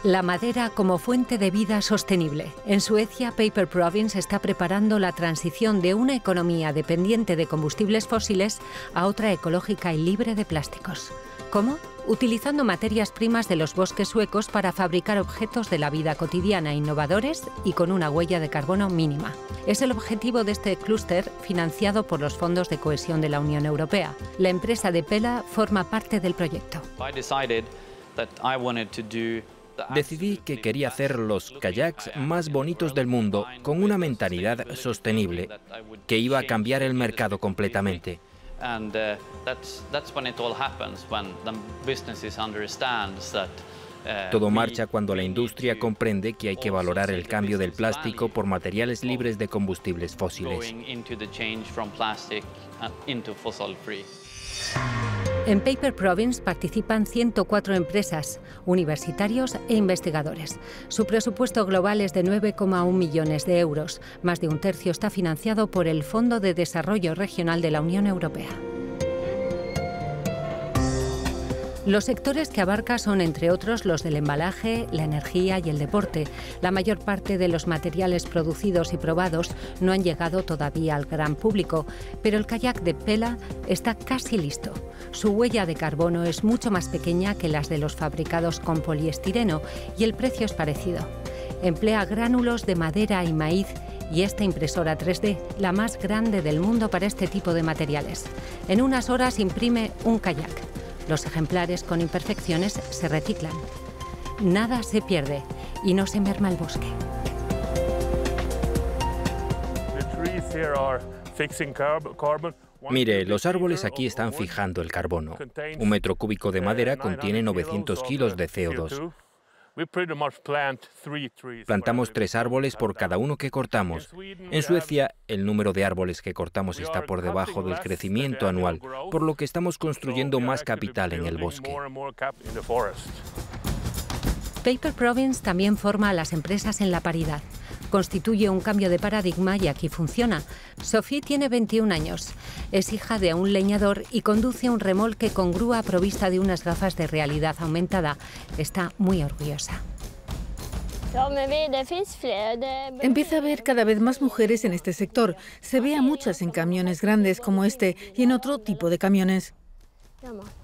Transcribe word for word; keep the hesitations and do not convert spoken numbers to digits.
La madera como fuente de vida sostenible. En Suecia, Paper Province está preparando la transición de una economía dependiente de combustibles fósiles a otra ecológica y libre de plásticos. ¿Cómo? Utilizando materias primas de los bosques suecos para fabricar objetos de la vida cotidiana innovadores y con una huella de carbono mínima. Es el objetivo de este clúster financiado por los fondos de cohesión de la Unión Europea. La empresa de Pella forma parte del proyecto. Decidí que quería hacer los kayaks más bonitos del mundo con una mentalidad sostenible que iba a cambiar el mercado completamente. Todo marcha cuando la industria comprende que hay que valorar el cambio del plástico por materiales libres de combustibles fósiles. En Paper Province participan ciento cuatro empresas, universitarios e investigadores. Su presupuesto global es de nueve coma uno millones de euros. Más de un tercio está financiado por el Fondo de Desarrollo Regional de la Unión Europea. Los sectores que abarca son, entre otros, los del embalaje, la energía y el deporte. La mayor parte de los materiales producidos y probados no han llegado todavía al gran público, pero el kayak de Pella está casi listo. Su huella de carbono es mucho más pequeña que las de los fabricados con poliestireno y el precio es parecido. Emplea gránulos de madera y maíz y esta impresora tres D, la más grande del mundo para este tipo de materiales. En unas horas imprime un kayak. Los ejemplares con imperfecciones se reciclan. Nada se pierde y no se merma el bosque. Mire, los árboles aquí están fijando el carbono. Un metro cúbico de madera contiene novecientos kilos de C O dos. Plantamos tres árboles por cada uno que cortamos. En Suecia, el número de árboles que cortamos está por debajo del crecimiento anual, por lo que estamos construyendo más capital en el bosque. Paper Province también forma a las empresas en la paridad. Constituye un cambio de paradigma y aquí funciona. Sophie tiene veintiún años. Es hija de un leñador y conduce un remolque con grúa provista de unas gafas de realidad aumentada. Está muy orgullosa. Empieza a haber cada vez más mujeres en este sector. Se ve a muchas en camiones grandes como este y en otro tipo de camiones.